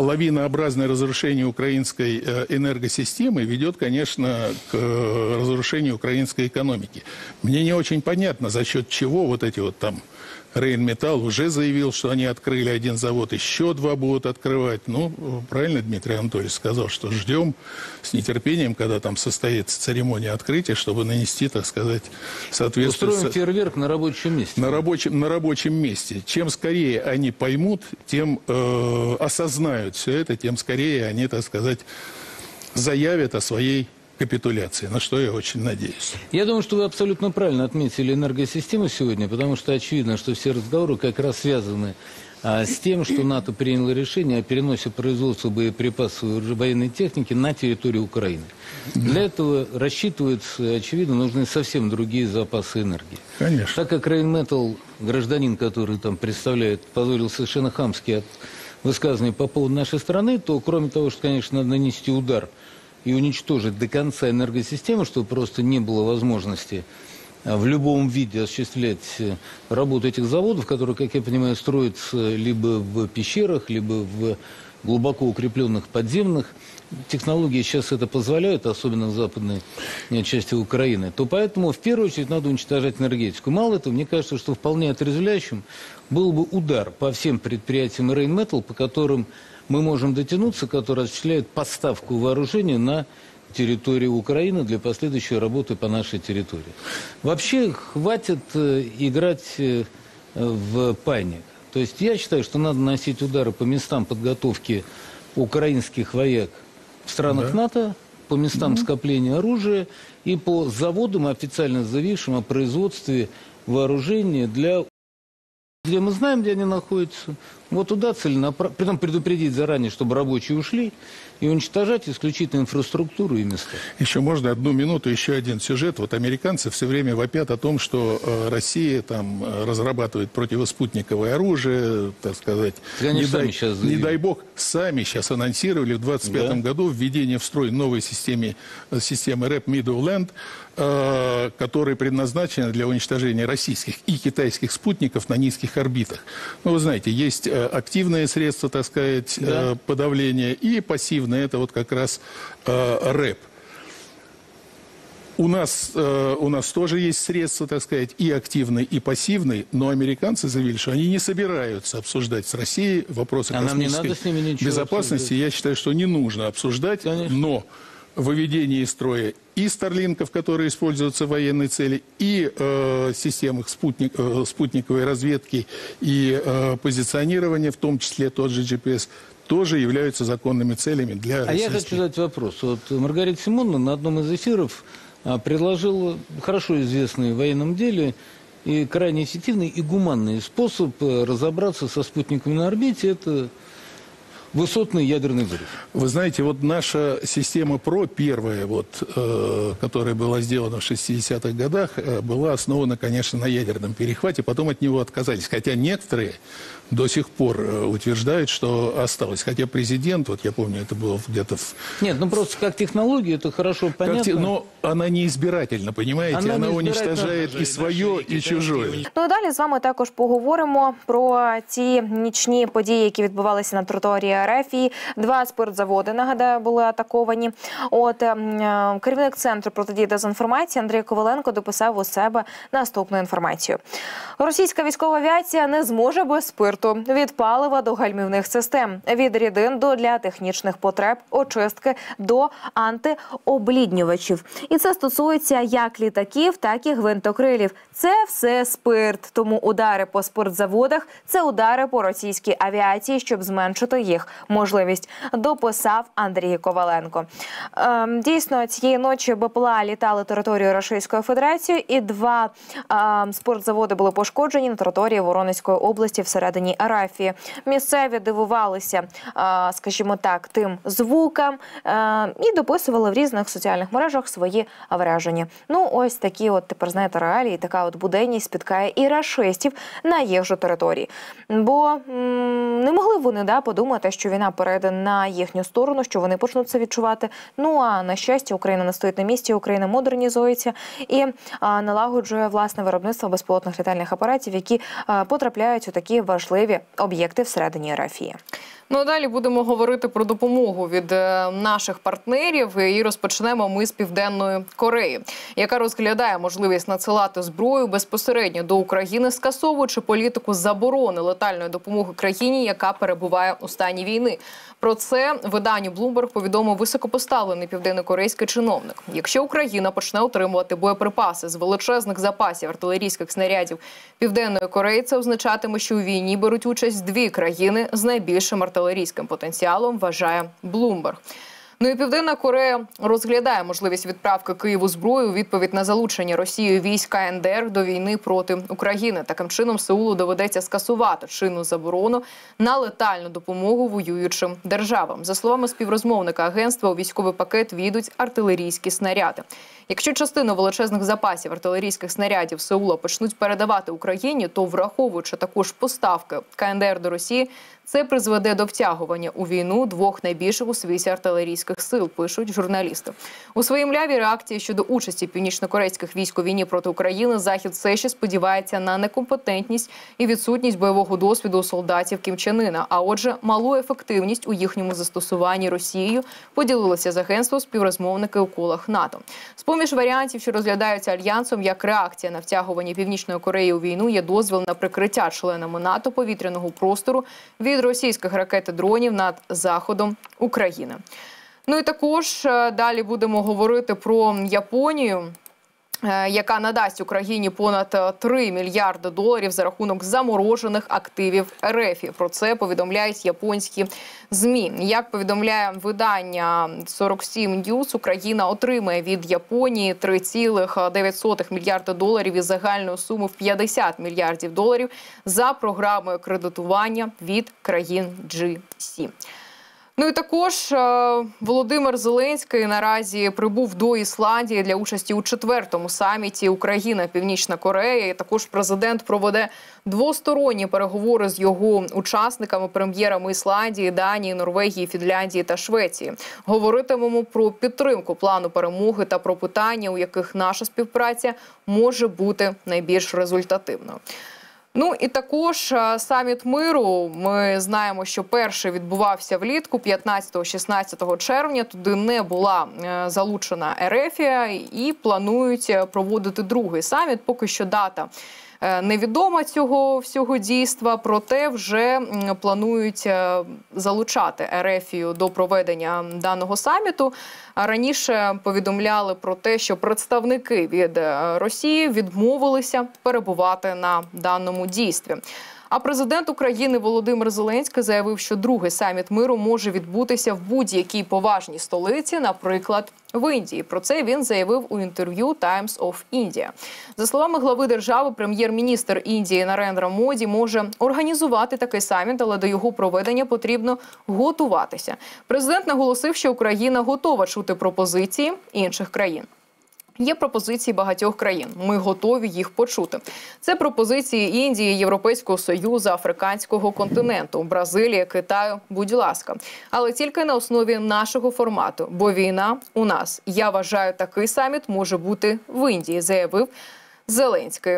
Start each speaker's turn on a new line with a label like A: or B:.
A: лавинообразное разрушение украинской энергосистемы ведет, конечно, к разрушению украинской экономики. Мне не очень понятно, за счет чего вот эти вот там Рейнметалл уже заявил, что они открыли один завод, еще 2 будут открывать. Ну, правильно Дмитрий Анатольевич сказал, что ждем с нетерпением, когда там состоится церемония открытия, чтобы нанести, так сказать, соответствие...
B: Устроим фейерверк на рабочем месте.
A: На рабочем месте. Чем скорее они поймут, тем осознают все это, тем скорее они, так сказать, заявят о своей капитуляции, на что я очень надеюсь.
B: Я думаю, что вы абсолютно правильно отметили энергосистему сегодня, потому что очевидно, что все разговоры как раз связаны с тем, что НАТО приняло решение о переносе производства боеприпасов и военной техники на территорию Украины. Для этого рассчитывается, очевидно, нужны совсем другие запасы энергии.
A: Конечно.
B: Так как Рейнметалл, гражданин, который там представляет, позволил совершенно хамские высказывания по поводу нашей страны, то кроме того, что, конечно, надо нанести удар и уничтожить до конца энергосистему, чтобы просто не было возможности в любом виде осуществлять работу этих заводов, которые, как я понимаю, строятся либо в пещерах, либо в глубоко укрепленных подземных. Технологии сейчас это позволяют, особенно в западной части Украины. То поэтому в первую очередь надо уничтожать энергетику. Мало этого, мне кажется, что вполне отрезвляющим был бы удар по всем предприятиям Рейнметалл, по которым мы можем дотянуться, которые осуществляют поставку вооружения на территорию Украины для последующей работы по нашей территории. Вообще, хватит играть в паник. То есть я считаю, что надо наносить удары по местам подготовки украинских вояк в странах НАТО, по местам скопления оружия и по заводам, официально заявившим о производстве вооружения где мы знаем, где они находятся. Вот туда целенаправленно, притом предупредить заранее, чтобы рабочие ушли, и уничтожать исключительно инфраструктуру и места.
A: Еще можно 1 минуту, еще один сюжет. Вот американцы все время вопят о том, что Россия там разрабатывает противоспутниковое оружие, так сказать. Не дай бог, сами сейчас анонсировали в 2025 году введение в строй новой системы REP Midland, которые предназначены для уничтожения российских и китайских спутников на низких орбитах. Ну, вы знаете, есть активные средства, так сказать, подавления и пассивные. Это вот как раз РЭП. У нас тоже есть средства, так сказать, и активные, и пассивные, но американцы заявили, что они не собираются обсуждать с Россией вопросы космической безопасности. Я считаю, что не нужно обсуждать, но выведение из строя и старлинков, которые используются в военной цели, и систем спутниковой разведки, и позиционирования, в том числе тот же GPS, тоже являются законными целями для российских.
B: Я хочу задать вопрос. Вот Маргарита Симоновна на одном из эфиров предложила хорошо известный в военном деле и крайне эффективный и гуманный способ разобраться со спутниками на орбите. Это высотный ядерный взрыв.
A: Вы знаете, вот наша система ПРО, первая, которая была сделана в 60-х годах, была основана, конечно, на ядерном перехвате, потом от него отказались. Хотя некоторые до сих пор утверждают, что осталось. Хотя президент, вот я помню, это было где-то в...
B: Нет, ну просто как технология, это хорошо понятно.
A: Но она не избирательна, понимаете? Она уничтожает і своє, і чужое.
C: Ну і далі з вами також поговоримо про ті нічні події, які відбувалися на території РФ. 2 спиртзаводи, нагадаю, були атаковані. Керівник Центру протидії дезінформації Андрій Коваленко дописав у себе наступну інформацію. Російська військова авіація не зможе без спирту. Від палива до гальмівних систем, від рідин для технічних потреб, очистки до антиобліднювачів. І це стосується як літаків, так і гвинтокрилів. Це все спирт. Тому удари по спиртзаводах – це удари по російській авіації, щоб зменшити їх можливість, дописав Андрій Коваленко. Дійсно, цієї ночі БПЛА літали територією Російської Федерації, і 2 спиртзаводи були пошкоджені на території Воронезької області всередині Арафії. Місцеві дивувалися, скажімо так, тим звукам і дописували в різних соціальних мережах свої враження. Ну, ось такі от тепер, знаєте, реалії, така от буденність спіткає і рашистів на їх же території. Бо не могли вони подумати, що війна перейде на їхню сторону, що вони почнуть це відчувати. Ну, а на щастя, Україна не стоїть на місці, Україна модернізується і налагоджує власне виробництво безпілотних літальних апаратів, які потрапляють у такі важливі об'єкти всередині Рафії.
D: Ну, а далі будемо говорити про допомогу від наших партнерів. І розпочнемо ми з Південної Кореї, яка розглядає можливість надсилати зброю безпосередньо до України, скасовуючи політику заборони летальної допомоги країні, яка перебуває у стані війни. Про це виданню Bloomberg повідомив високопоставлений південнокорейський чиновник. Якщо Україна почне отримувати боєприпаси з величезних запасів артилерійських снарядів Південної Кореї, це означатиме, що у війні беруть участь дві країни з найбільшим артилерійським потенціалом, вважає Bloomberg. Ну і Південна Корея розглядає можливість відправки Києву зброї у відповідь на залучення Росією військ КНДР до війни проти України. Таким чином Сеулу доведеться скасувати чинну заборону на летальну допомогу воюючим державам. За словами співрозмовника агентства, у військовий пакет війдуть артилерійські снаряди. Якщо частину величезних запасів артилерійських снарядів Сеула почнуть передавати Україні, то, враховуючи також поставки КНДР до Росії, це призведе до втягування у війну двох найбільших у світі артилерійських сил, пишуть журналісти. У своїй млявій реакції щодо участі північнокорейських військ у війні проти України Захід все ще сподівається на некомпетентність і відсутність бойового досвіду у солдатів Кім Чен Іна, а отже, малу ефективність у їхньому застосуванні Росією, поділилися з агентством співрозмовники у колах НАТО. З-поміж варіантів, що розглядаються Альянсом як реакція на втягування Північної Кореї у війну, є дозвіл на прикриття членами НАТО повітряного простору від російських ракет і дронів над заходом України. Ну і також далі будемо говорити про Японію, яка надасть Україні понад 3 мільярди доларів за рахунок заморожених активів РФ. Про це повідомляють японські ЗМІ. Як повідомляє видання 47 News, Україна отримає від Японії 3,9 мільярда доларів із загальною сумою в 50 мільярдів доларів за програмою кредитування від країн G7. Ну і також Володимир Зеленський наразі прибув до Ісландії для участі у 4-му саміті Україна-Північна Корея. І також президент проведе двосторонні переговори з його учасниками, прем'єрами Ісландії, Данії, Норвегії, Фінляндії та Швеції. Говоритимемо про підтримку плану перемоги та про питання, у яких наша співпраця може бути найбільш результативною. Ну і також саміт миру. Ми знаємо, що перший відбувався влітку 15-16 червня. Туди не була залучена Ерефія і планують проводити другий саміт. Поки що дата невідома цього всього дійства, проте вже планують залучати Ерефію до проведення даного саміту. Раніше повідомляли про те, що представники від Росії відмовилися перебувати на даному дійстві. А президент України Володимир Зеленський заявив, що другий саміт миру може відбутися в будь-якій поважній столиці, наприклад, в Індії. Про це він заявив у інтерв'ю Times of India. За словами глави держави, прем'єр-міністр Індії Нарендра Моді може організувати такий саміт, але до його проведення потрібно готуватися. Президент наголосив, що Україна готова чути пропозиції інших країн. Є пропозиції багатьох країн. Ми готові їх почути. Це пропозиції Індії, Європейського Союзу, Африканського континенту, Бразилії, Китаю, будь ласка. Але тільки на основі нашого формату, бо війна у нас. Я вважаю, такий саміт може бути в Індії, заявив Зеленський.